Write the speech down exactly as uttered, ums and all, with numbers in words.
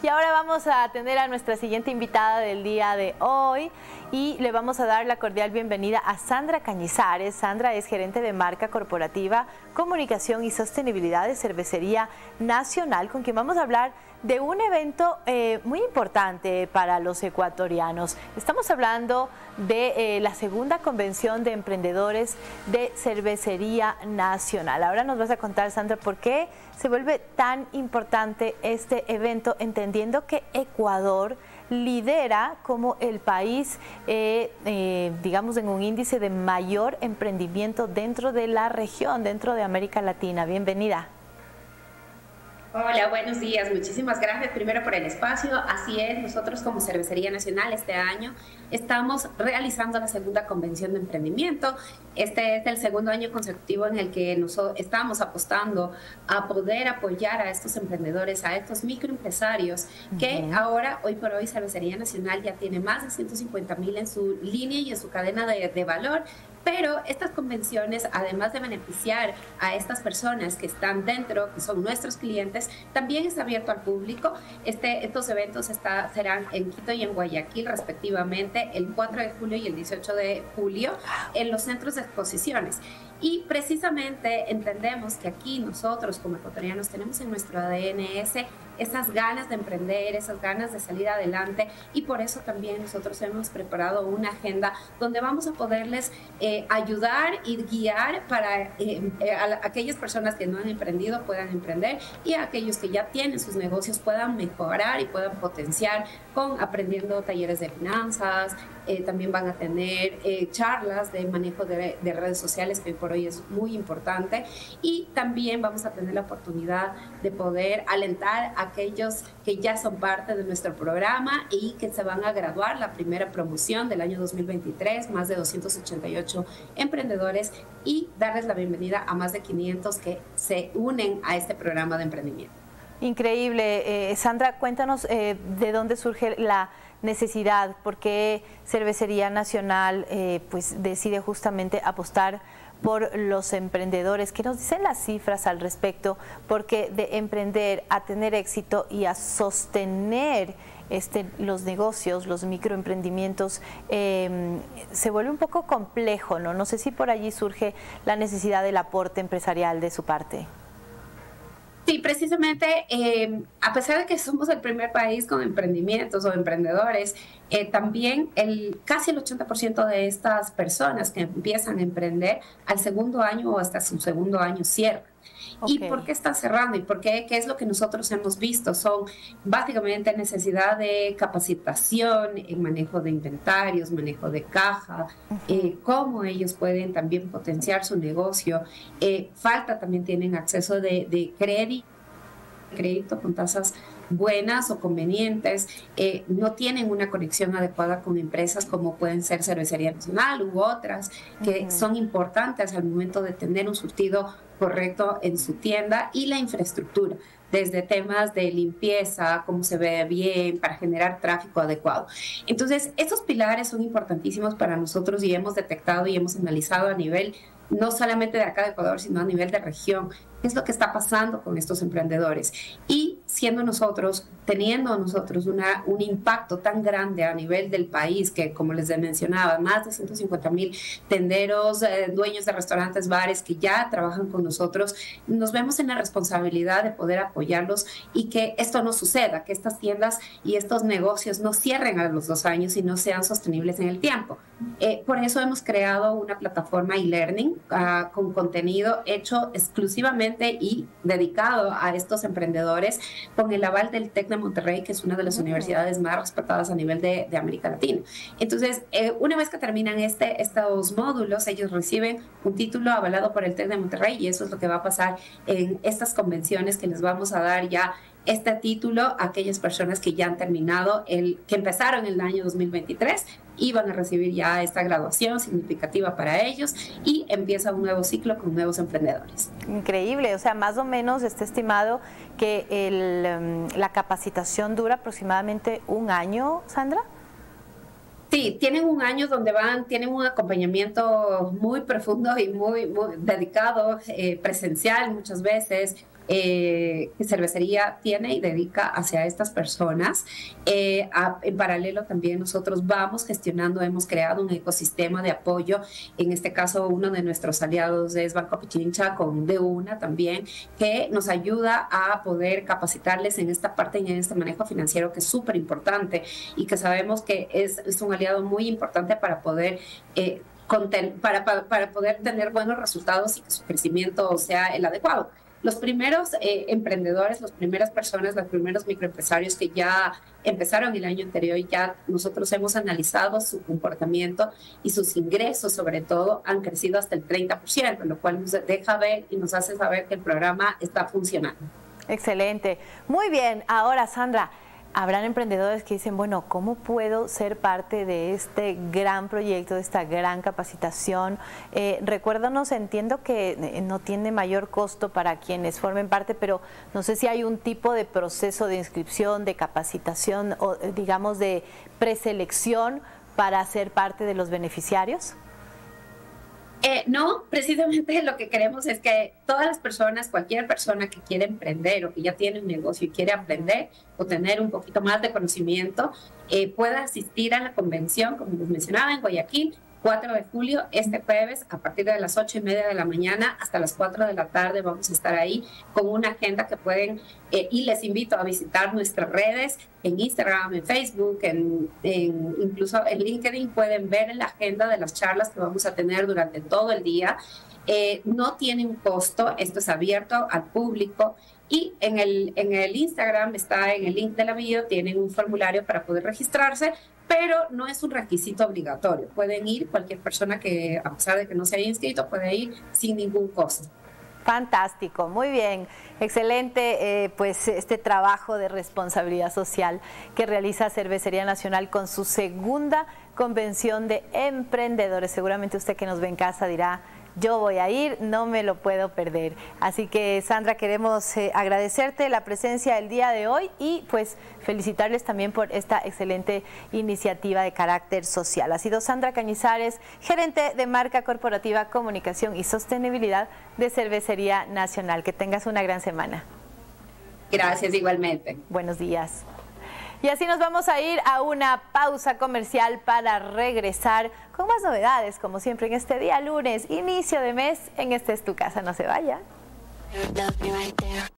Y ahora vamos a atender a nuestra siguiente invitada del día de hoy y le vamos a dar la cordial bienvenida a Sandra Cañizares. Sandra es gerente de marca corporativa, comunicación y sostenibilidad de Cervecería Nacional, con quien vamos a hablar de un evento eh, muy importante para los ecuatorianos. Estamos hablando de eh, la segunda convención de emprendedores de Cervecería Nacional. Ahora nos vas a contar, Sandra, por qué se vuelve tan importante este evento, entendiendo que Ecuador lidera como el país, eh, eh, digamos, en un índice de mayor emprendimiento dentro de la región, dentro de América Latina. Bienvenida. Hola, buenos días. Muchísimas gracias primero por el espacio. Así es, nosotros como Cervecería Nacional este año estamos realizando la segunda convención de emprendimiento. Este es el segundo año consecutivo en el que nosotros estamos apostando a poder apoyar a estos emprendedores, a estos microempresarios, que uh-huh. ahora, hoy por hoy, Cervecería Nacional ya tiene más de ciento cincuenta mil en su línea y en su cadena de, de valor. Pero estas convenciones, además de beneficiar a estas personas que están dentro, que son nuestros clientes, también está abierto al público. Este, estos eventos está, serán en Quito y en Guayaquil, respectivamente, el cuatro de julio y el dieciocho de julio, en los centros de exposiciones. Y precisamente entendemos que aquí nosotros como ecuatorianos tenemos en nuestro A D N ese, esas ganas de emprender, esas ganas de salir adelante, y por eso también nosotros hemos preparado una agenda donde vamos a poderles eh, ayudar y guiar para eh, eh, a aquellas personas que no han emprendido puedan emprender, y a aquellos que ya tienen sus negocios puedan mejorar y puedan potenciar con aprendiendo talleres de finanzas. Eh, también van a tener eh, charlas de manejo de, de redes sociales, que por hoy es muy importante, y también vamos a tener la oportunidad de poder alentar a aquellos que ya son parte de nuestro programa y que se van a graduar, la primera promoción del año dos mil veintitrés, más de doscientos ochenta y ocho emprendedores, y darles la bienvenida a más de quinientos que se unen a este programa de emprendimiento. Increíble. Eh, Sandra, cuéntanos eh, de dónde surge la necesidad, por qué Cervecería Nacional eh, pues decide justamente apostar por los emprendedores. ¿Qué nos dicen las cifras al respecto? Porque de emprender a tener éxito y a sostener este, los negocios, los microemprendimientos, eh, se vuelve un poco complejo, ¿no? No sé si por allí surge la necesidad del aporte empresarial de su parte. Sí, precisamente, eh, a pesar de que somos el primer país con emprendimientos o emprendedores, eh, también el, casi el ochenta por ciento de estas personas que empiezan a emprender al segundo año o hasta su segundo año cierran. Okay. ¿Y por qué están cerrando? ¿Y por qué? ¿Qué es lo que nosotros hemos visto? Son básicamente necesidad de capacitación en manejo de inventarios, manejo de caja, uh-huh. eh, cómo ellos pueden también potenciar su negocio. Eh, falta también tienen acceso de, de crédito, crédito con tasas buenas o convenientes, eh, no tienen una conexión adecuada con empresas como pueden ser Cervecería Nacional u otras que uh-huh. son importantes al momento de tener un surtido correcto en su tienda, y la infraestructura, desde temas de limpieza, cómo se ve bien, para generar tráfico adecuado. Entonces, estos pilares son importantísimos para nosotros y hemos detectado y hemos analizado a nivel no solamente de acá de Ecuador, sino a nivel de región, qué es lo que está pasando con estos emprendedores. Y siendo nosotros, teniendo nosotros una, un impacto tan grande a nivel del país, que como les mencionaba, más de ciento cincuenta mil tenderos, eh, dueños de restaurantes, bares que ya trabajan con nosotros, nos vemos en la responsabilidad de poder apoyarlos y que esto no suceda, que estas tiendas y estos negocios no cierren a los dos años y no sean sostenibles en el tiempo. Eh, por eso hemos creado una plataforma e-learning uh, con contenido hecho exclusivamente y dedicado a estos emprendedores, con el aval del TEC de Monterrey, que es una de las uh-huh. universidades más respetadas a nivel de, de América Latina. Entonces, eh, una vez que terminan este, estos módulos, ellos reciben un título avalado por el TEC de Monterrey, y eso es lo que va a pasar en estas convenciones, que les vamos a dar ya este título a aquellas personas que ya han terminado, el, que empezaron el año dos mil veintitrés y van a recibir ya esta graduación significativa para ellos, y empieza un nuevo ciclo con nuevos emprendedores. Increíble, o sea, más o menos está estimado que el, la capacitación dura aproximadamente un año, Sandra. Sí, tienen un año donde van, tienen un acompañamiento muy profundo y muy, muy dedicado, eh, presencial muchas veces, eh, que Cervecería tiene y dedica hacia estas personas. Eh, a, en paralelo también nosotros vamos gestionando, hemos creado un ecosistema de apoyo. En este caso, uno de nuestros aliados es Banco Pichincha con De Una también, que nos ayuda a poder capacitarles en esta parte y en este manejo financiero que es súper importante y que sabemos que es, es un aliado muy importante para poder... Eh, Para, para, para poder tener buenos resultados y que su crecimiento sea el adecuado. Los primeros eh, emprendedores, las primeras personas, los primeros microempresarios que ya empezaron el año anterior, ya nosotros hemos analizado su comportamiento y sus ingresos, sobre todo, han crecido hasta el treinta por ciento, lo cual nos deja ver y nos hace saber que el programa está funcionando. Excelente. Muy bien. Ahora, Sandra, habrán emprendedores que dicen, bueno, ¿cómo puedo ser parte de este gran proyecto, de esta gran capacitación? Eh, recuérdanos, entiendo que no tiene mayor costo para quienes formen parte, pero no sé si hay un tipo de proceso de inscripción, de capacitación o digamos de preselección para ser parte de los beneficiarios. Eh, no, precisamente lo que queremos es que todas las personas, cualquier persona que quiera emprender o que ya tiene un negocio y quiere aprender o tener un poquito más de conocimiento, eh, pueda asistir a la convención, como les mencionaba, en Guayaquil, cuatro de julio, este jueves, a partir de las ocho y media de la mañana hasta las cuatro de la tarde vamos a estar ahí con una agenda que pueden, eh, y les invito a visitar nuestras redes en Instagram, en Facebook, en, en, incluso en LinkedIn pueden ver la agenda de las charlas que vamos a tener durante todo el día. Eh, no tiene un costo, esto es abierto al público. Y en el, en el Instagram está en el link de la bio, tienen un formulario para poder registrarse, pero no es un requisito obligatorio. Pueden ir, cualquier persona que, a pesar de que no se haya inscrito, puede ir sin ningún costo. Fantástico, muy bien, excelente, eh, pues este trabajo de responsabilidad social que realiza Cervecería Nacional con su segunda convención de emprendedores. Seguramente usted que nos ve en casa dirá, yo voy a ir, no me lo puedo perder. Así que, Sandra, queremos eh, agradecerte la presencia el día de hoy y pues felicitarles también por esta excelente iniciativa de carácter social. Ha sido Sandra Cañizares, gerente de marca corporativa, comunicación y sostenibilidad de Cervecería Nacional. Que tengas una gran semana. Gracias, igualmente. Buenos días. Y así nos vamos a ir a una pausa comercial para regresar con más novedades, como siempre en este día lunes, inicio de mes, en Este es tu casa, no se vaya.